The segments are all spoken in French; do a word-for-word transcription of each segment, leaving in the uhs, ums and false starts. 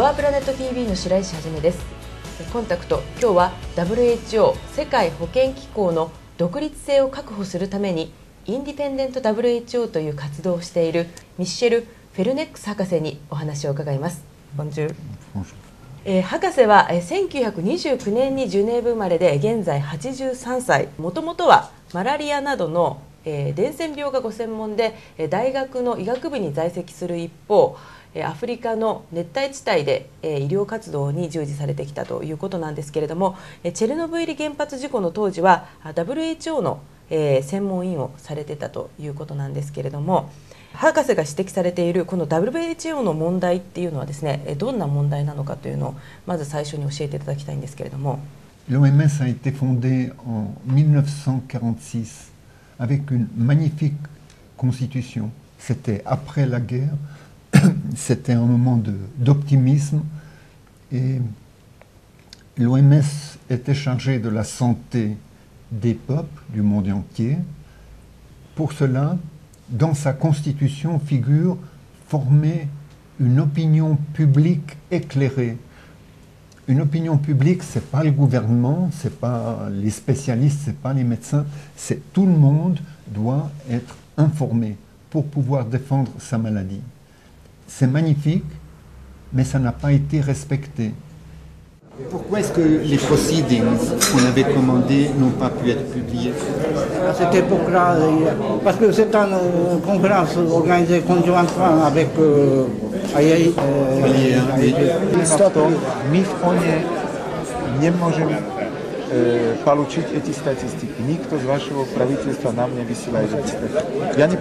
ワープラネット ティーブイ の白石はじめです。コンタクト、今日は ダブリューエイチオー 世界保健機構の独立性を確保するためにインディペンデント ダブリューエイチオー という活動をしているミッシェル・フェルネックス博士にお話を伺います。ボンジュール。えー、博士は、えー、せんきゅうひゃくにじゅうきゅうねんにジュネーブ生まれで現在はちじゅうさんさい。もともとはマラリアなどの、えー、伝染病がご専門で、えー、大学の医学部に在籍する一方、えー、アフリカの熱帯地帯で、えー、医療活動に従事されてきたということなんですけれども、えー、チェルノブイリ原発事故の当時は ダブリューエイチオー の、えー、専門員をされてたということなんですけれども、博士が指摘されているこの ダブリューエイチオー の問題っていうのはですね、どんな問題なのかというのをまず最初に教えていただきたいんですけれども。 l'O M S a été fondée en mille neuf cent quarante-six avec une magnifique constitution. C'était après la guerre, c'était un moment de, d'optimisme et l'O M S était chargé de la santé des peuples du monde entier. Pour cela, dans sa constitution figure former une opinion publique éclairée. Une opinion publique, ce n'est pas le gouvernement, ce n'est pas les spécialistes, ce n'est pas les médecins, c'est tout le monde doit être informé pour pouvoir défendre sa maladie. C'est magnifique, mais ça n'a pas été respecté. Pourquoi est-ce que les proceedings qu'on avait commandés n'ont pas pu être publiés? À cette époque-là, parce que c'est une conférence organisée conjointement avec euh, A I A. Istotą mi w Onie nie możemy e, получить эти статистики. Никто из вашего правительства нам не высылает эти статистики. Я не...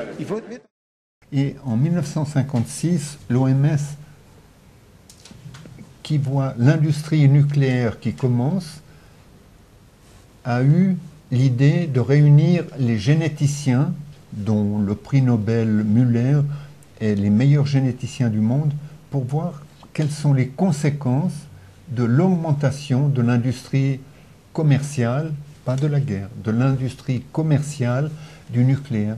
Et en mille neuf cent cinquante-six, l'O M S, qui voit l'industrie nucléaire qui commence, a eu l'idée de réunir les généticiens, dont le prix Nobel Müller est les meilleurs généticiens du monde, pour voir quelles sont les conséquences de l'augmentation de l'industrie commerciale, pas de la guerre, de l'industrie commerciale du nucléaire.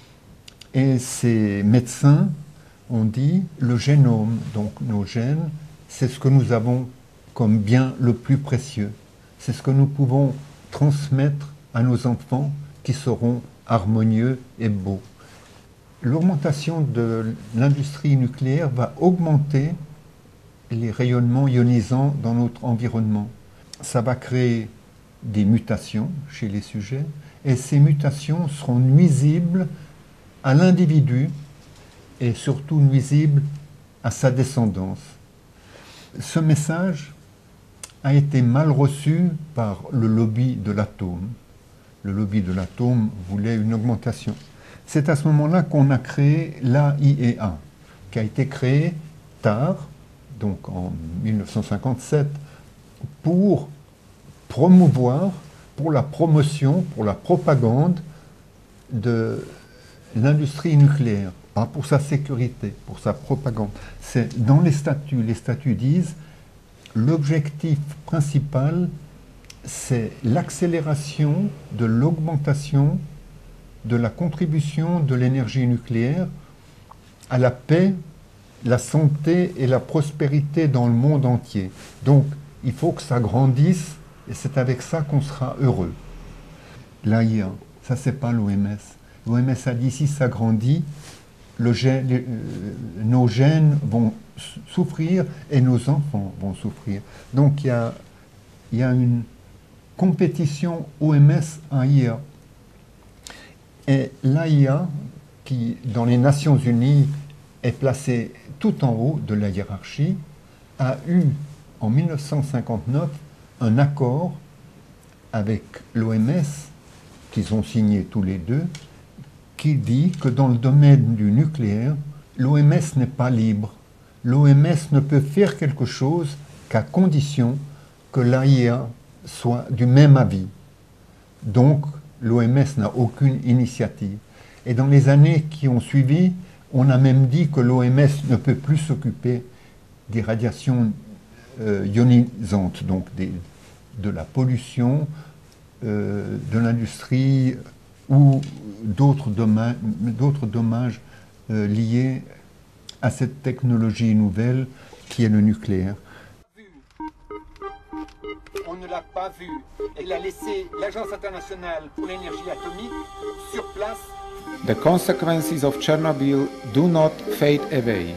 Et ces médecins ont dit le génome, donc nos gènes, c'est ce que nous avons comme bien le plus précieux. C'est ce que nous pouvons transmettre à nos enfants qui seront harmonieux et beaux. L'augmentation de l'industrie nucléaire va augmenter les rayonnements ionisants dans notre environnement. Ça va créer des mutations chez les sujets et ces mutations seront nuisibles à l'individu et surtout nuisibles à sa descendance. Ce message a été mal reçu par le lobby de l'atome. Le lobby de l'atome voulait une augmentation. C'est à ce moment-là qu'on a créé l'A I A, qui a été créé tard, donc en mille neuf cent cinquante-sept, pour promouvoir, pour la promotion, pour la propagande de l'industrie nucléaire. Pas pour sa sécurité, pour sa propagande. C'est dans les statuts. Les statuts disent l'objectif principal, c'est l'accélération de l'augmentation de la contribution de l'énergie nucléaire à la paix, la santé et la prospérité dans le monde entier. Donc, il faut que ça grandisse et c'est avec ça qu'on sera heureux. L'A I A, ça c'est pas l'O M S. L'O M S a dit si ça grandit, Le gène, les, euh, nos gènes vont souffrir et nos enfants vont souffrir. Donc il y a, il y a une compétition O M S-A I A. Et l'A I A, qui dans les Nations Unies est placée tout en haut de la hiérarchie, a eu en mille neuf cent cinquante-neuf un accord avec l'O M S, qu'ils ont signé tous les deux, qui dit que dans le domaine du nucléaire, l'O M S n'est pas libre. L'O M S ne peut faire quelque chose qu'à condition que l'A I A soit du même avis. Donc, l'O M S n'a aucune initiative. Et dans les années qui ont suivi, on a même dit que l'O M S ne peut plus s'occuper des radiations euh, ionisantes, donc des, de la pollution, euh, de l'industrie, ou d'autres dommages, d'autres dommages euh, liés à cette technologie nouvelle qui est le nucléaire. On ne l'a pas vu. Elle a laissé l'Agence internationale pour l'énergie atomique sur place. The consequences of Chernobyl do not fade away,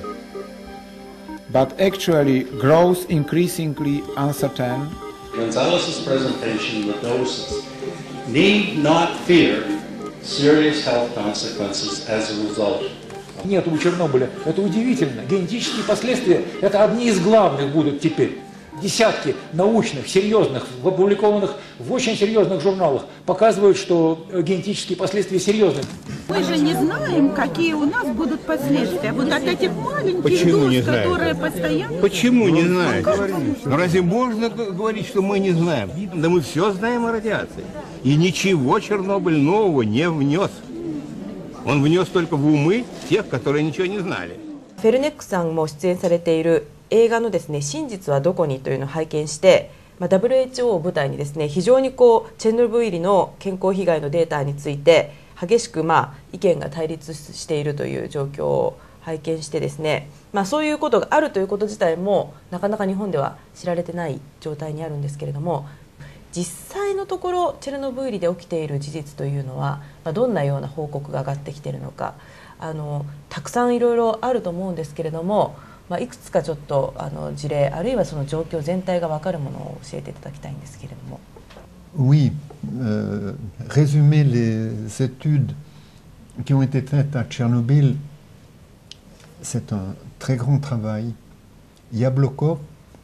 but actually grows increasingly uncertain. Gonzalez's presentation, the doses, need not fear serious health consequences as a result. Нет у Чернобыля. Это удивительно. Генетические последствия – это одни из главных будут теперь. Десятки научных, серьезных, опубликованных в очень серьезных журналах показывают, что генетические последствия серьезны. Мы же не знаем, какие у нас будут последствия. Вот от этих маленьких Почему доз, не которые знаете? постоянно... Почему не знаете? Ну разве можно говорить, что мы не знаем? Да мы все знаем о радиации. И nичего Чернобыль нового не внес. Он внес только в умы тех, которые ничего не знали. フェルネックさんも出演されている映画のですね、真実はどこにというのを拝見して、まあ、ダブリューエイチオー を舞台にですね、非常にこうチェルノブイリの健康被害のデータについて激しくまあ意見が対立しているという状況を拝見してですね、まあ、そういうことがあるということ自体もなかなか日本では知られてない状態にあるんですけれども、実際のところチェルノブイリで起きている事実というのは、まあ、どんなような報告が上がってきているのか、あのたくさんいろいろあると思うんですけれども、まあ、いくつかちょっとあの事例あるいはその状況全体が分かるものを教えていただきたいんですけれども。 Oui, euh, résumer les études qui ont été faites à Tchernobyl, c'est un très grand travail. Yablokov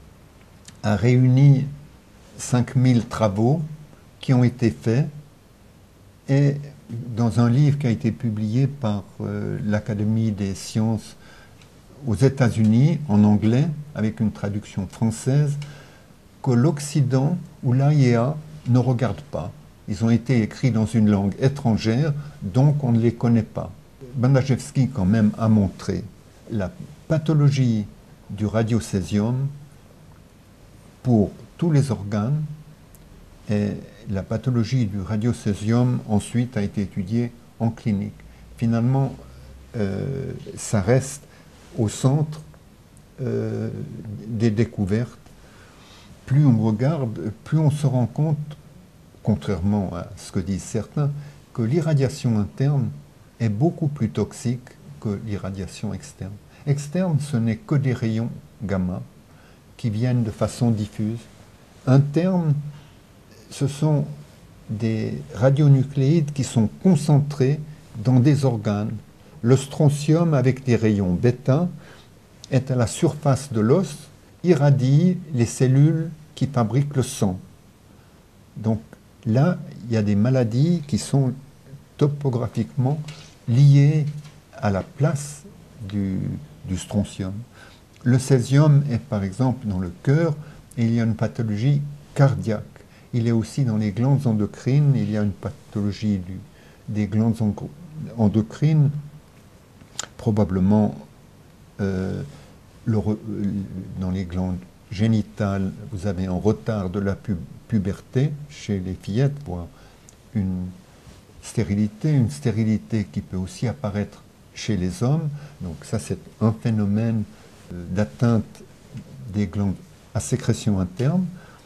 a réuni cinq mille travaux qui ont été faits et dans un livre qui a été publié par euh, l'Académie des sciences aux États-Unis en anglais avec une traduction française que l'Occident ou l'A I E A ne regarde pas. Ils ont été écrits dans une langue étrangère, donc on ne les connaît pas. Bandajewski quand même a montré la pathologie du radiocésium pour tous les organes et la pathologie du radiocésium ensuite a été étudiée en clinique. Finalement, euh, ça reste au centre euh, des découvertes. Plus on regarde, plus on se rend compte, contrairement à ce que disent certains, que l'irradiation interne est beaucoup plus toxique que l'irradiation externe. Externe, ce n'est que des rayons gamma qui viennent de façon diffuse. Interne, ce sont des radionucléides qui sont concentrés dans des organes. Le strontium avec des rayons bêta est à la surface de l'os, irradie les cellules qui fabriquent le sang. Donc là, il y a des maladies qui sont topographiquement liées à la place du, du strontium. Le césium est par exemple dans le cœur et il y a une pathologie cardiaque. Il est aussi dans les glandes endocrines, il y a une pathologie du, des glandes endocrines, probablement euh, le, dans les glandes génitales, vous avez un retard de la pu puberté chez les fillettes, voire une stérilité, une stérilité qui peut aussi apparaître chez les hommes. Donc ça c'est un phénomène euh, d'atteinte des glandes à sécrétion interne.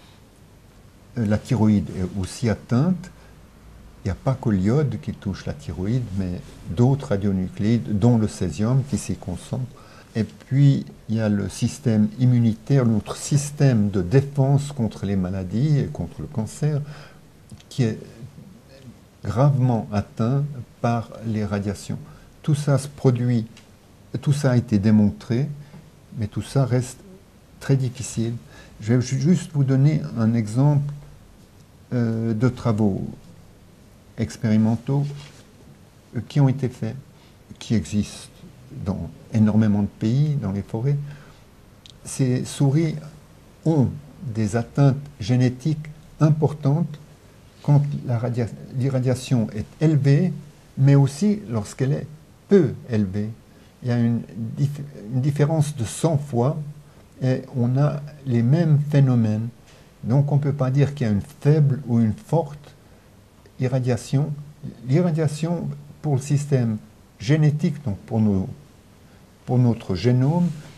La thyroïde est aussi atteinte. Il n'y a pas que l'iode qui touche la thyroïde, mais d'autres radionucléides, dont le césium, qui s'y concentre. Et puis, il y a le système immunitaire, notre système de défense contre les maladies et contre le cancer, qui est gravement atteint par les radiations. Tout ça se produit, tout ça a été démontré, mais tout ça reste très difficile. Je vais juste vous donner un exemple euh, de travaux expérimentaux euh, qui ont été faits, qui existent dans énormément de pays, dans les forêts. Ces souris ont des atteintes génétiques importantes quand l'irradiation est élevée, mais aussi lorsqu'elle est peu élevée. Il y a une, dif une différence de cent fois et on a les mêmes phénomènes. Donc on ne peut pas dire qu'il y a une faible ou une forte irradiation. L'irradiation pour le système génétique, donc pour, nos, pour notre génome,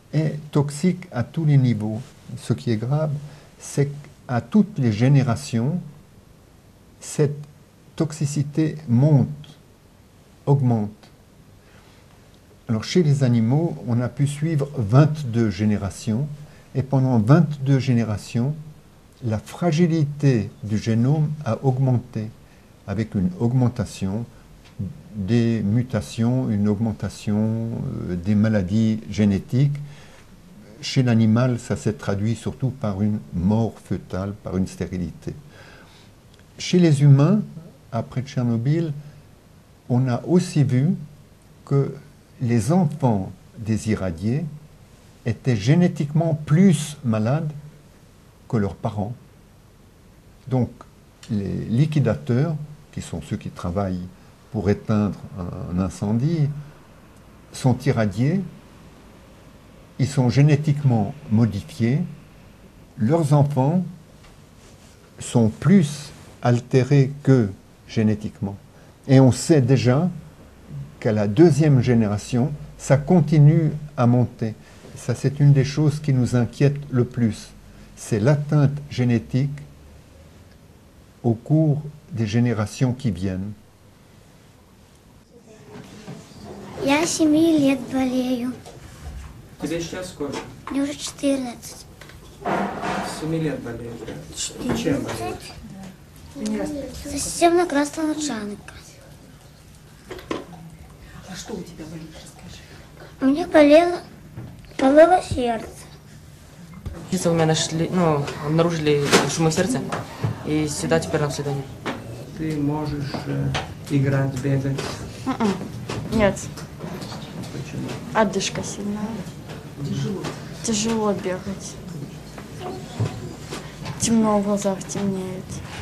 est toxique à tous les niveaux. Ce qui est grave, c'est qu'à toutes les générations, cette toxicité monte, augmente. Alors chez les animaux, on a pu suivre vingt-deux générations, et pendant vingt-deux générations, la fragilité du génome a augmenté, avec une augmentation des mutations, une augmentation euh, des maladies génétiques. Chez l'animal, ça s'est traduit surtout par une mort fœtale, par une stérilité. Chez les humains, après Tchernobyl, on a aussi vu que les enfants des irradiés étaient génétiquement plus malades que leurs parents. Donc, les liquidateurs, qui sont ceux qui travaillent pour éteindre un incendie, sont irradiés, ils sont génétiquement modifiés, leurs enfants sont plus altérés qu'eux génétiquement. Et on sait déjà qu'à la deuxième génération, ça continue à monter. Ça, c'est une des choses qui nous inquiète le plus. C'est l'atteinte génétique au cours des générations qui viennent. Я семи лет болею. Тебе сейчас сколько? Мне уже четырнадцать. Семи лет болеешь, да? Чем болеешь? Системная красная лучанка. А что у тебя болит, расскажи. У меня болело, болело сердце. У меня нашли, ну, обнаружили шумы в сердце, и сюда теперь нам сюда нет. Ты можешь э, играть, бегать? Mm-mm. Нет. Почему? Одышка сильная. Тяжело. Тяжело бегать. Темно в глазах, темнеет.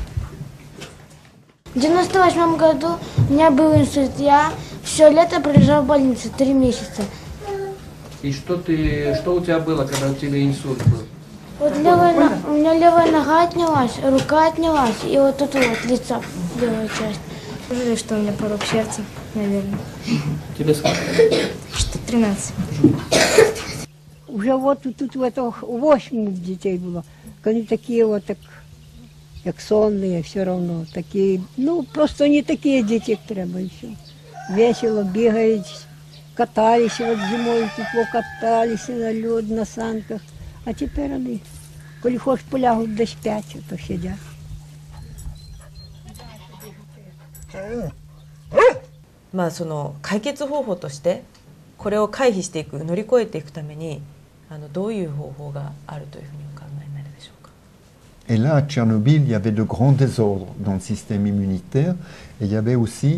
В девяносто восьмом году у меня был инсульт. Я все лето пролежал в больнице, три месяца. И что ты, что у тебя было, когда у тебя инсульт был? Вот левая, на, у меня левая нога отнялась, рука отнялась, и вот тут вот лицо, левая часть. Жалею, что у меня порог сердца, наверное. Тебе сколько? Что, тринадцать. Уже вот тут вот восемь детей было. Они такие вот, так, как сонные, все равно. Такие, ну, просто не такие дети, как треба, и все. Весело бегают, катались вот зимой, тепло катались на лед, на санках. А теперь они, коли хочешь, полягут до спять, то сидят. まあその解決方法としてこれを回避していく、乗り越えていくためにあのどういう方法があるというふうにお考えになるでしょうか。 Et là, à Tchernobyl, il y avait de grands désordres dans le système immunitaire et il y avait aussi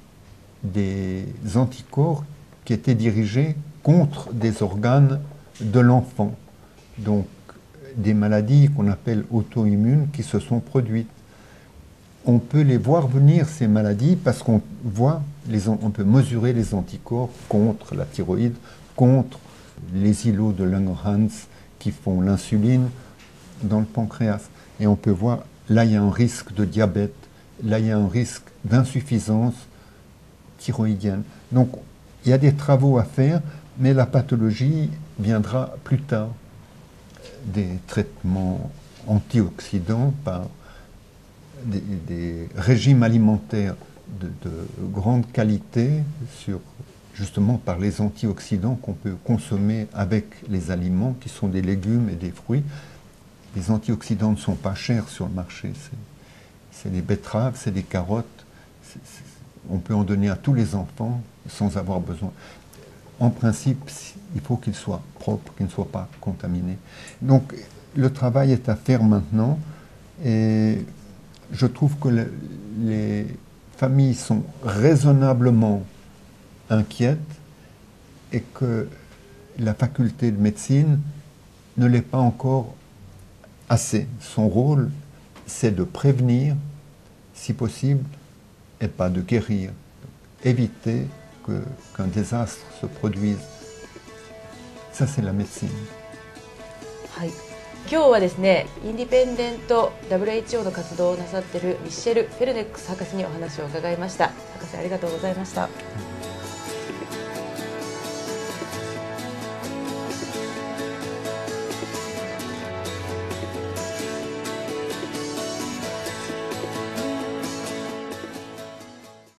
des anticorps qui étaient dirigés contre des organes de l'enfant. Donc des maladies qu'on appelle auto-immunes qui se sont produites. On peut les voir venir, ces maladies, parce qu'on voit, les, on peut mesurer les anticorps contre la thyroïde, contre les îlots de Langerhans qui font l'insuline dans le pancréas. Et on peut voir, là il y a un risque de diabète, là il y a un risque d'insuffisance thyroïdienne. Donc il y a des travaux à faire, mais la pathologie viendra plus tard. Des traitements antioxydants par des, des régimes alimentaires de, de grande qualité, sur, justement par les antioxydants qu'on peut consommer avec les aliments, qui sont des légumes et des fruits. Les antioxydants ne sont pas chers sur le marché. C'est des betteraves, c'est des carottes. C'est, c'est, on peut en donner à tous les enfants sans avoir besoin. En principe, il faut qu'ils soient propres, qu'ils ne soient pas contaminés. Donc, le travail est à faire maintenant et je trouve que le, les familles sont raisonnablement inquiètes et que la faculté de médecine ne l'est pas encore assez. Son rôle, c'est de prévenir, si possible, et pas de guérir. Éviter que, qu'un désastre se produise. Ça, c'est la médecine. はい、今日はですね、インディペンデント ダブリューエイチオー の活動をなさっているミッシェル・フェルネックス博士にお話を伺いました。博士、ありがとうございました。